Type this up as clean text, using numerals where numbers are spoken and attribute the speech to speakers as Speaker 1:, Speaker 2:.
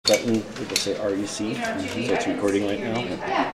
Speaker 1: button, it'll say REC, so it's recording right now.